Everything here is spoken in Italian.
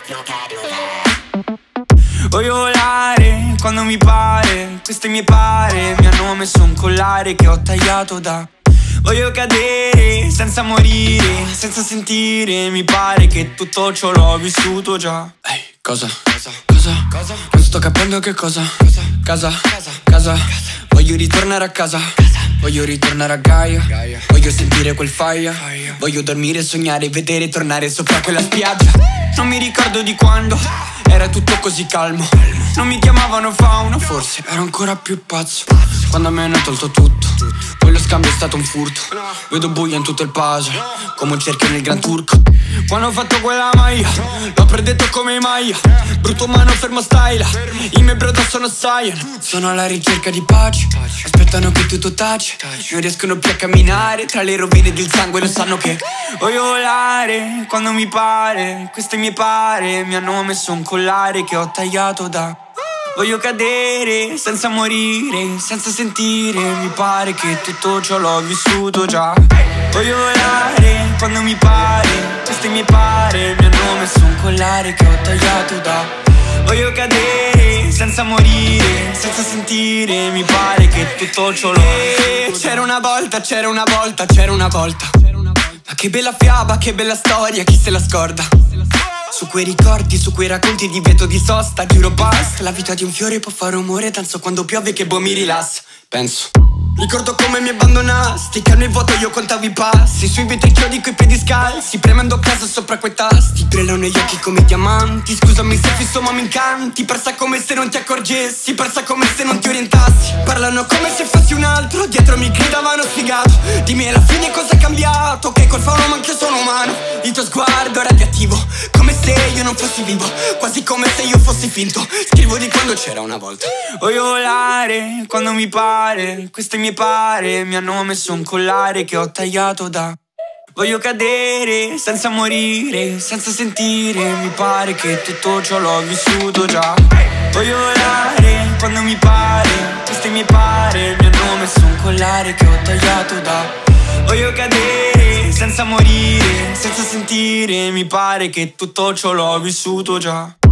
Voglio volare quando mi pare, queste mie pare mi hanno messo un collare che ho tagliato da. Voglio cadere senza morire, senza sentire, mi pare che tutto ciò l'ho vissuto già. Ehi, cosa? Non sto capendo che cosa. Casa. Voglio ritornare a casa. Voglio ritornare a Gaia. Voglio sentire quel fire. Voglio dormire, sognare, vedere, tornare sopra quella spiaggia. Non mi ricordo di quando era tutto così calmo. Non mi chiamavano fauno, Forse ero ancora più pazzo quando mi hanno tolto tutto. Poi lo scambio è stato un furto. Vedo buio in tutto il puzzle, come un cerchio nel Gran Turco. quando ho fatto quella maglia, l'ho predetto come maglia. Brutto mano fermo style, i miei brother sono Saiyan. Sono alla ricerca di pace, aspettano che tutto taci. Non riescono più a camminare tra le rovine del sangue, lo sanno che voglio volare quando mi pare, queste mie pare mi hanno messo un collare che ho tagliato da. Voglio cadere senza morire, senza sentire, mi pare che tutto ciò l'ho vissuto già. Voglio volare quando mi pare, queste mie pare mi hanno messo un collare che ho tagliato da. Voglio cadere senza morire, senza sentire, mi pare che tutto ciò l'ho vissuto già. C'era una volta. Ma che bella fiaba, che bella storia, chi se la scorda? Su quei ricordi, su quei racconti di veto di sosta, giuro basta. La vita di un fiore può fare rumore, danzo quando piove che boh mi rilassa. Penso, ricordo come mi abbandonasti, che nel vuoto io contavo i passi. Sui vetri chiodi coi piedi scalzi, premendo a casa sopra quei tasti. Brillano gli occhi come diamanti, scusami se fisso ma mi incanti. Persa come se non ti accorgessi, persa come se non ti orientassi. Parlano come se fossi un altro, dietro mi gridavano sfigato. Dimmi alla fine cosa è cambiato, che col fauno ma anche io sono umano. Il tuo sguardo è radioattivo, come se io non fossi vivo, quasi come se io fossi finto. Scrivo di quando c'era una volta. Voglio volare quando mi pare, queste mie pare mi hanno messo un collare che ho tagliato da. Voglio cadere senza morire, senza sentire, mi pare che tutto ciò l'ho vissuto già. Voglio volare quando mi pare, queste mie pare mi hanno messo un collare che ho tagliato da. Voglio cadere senza morire, senza sentire, mi pare che tutto ciò l'ho vissuto già.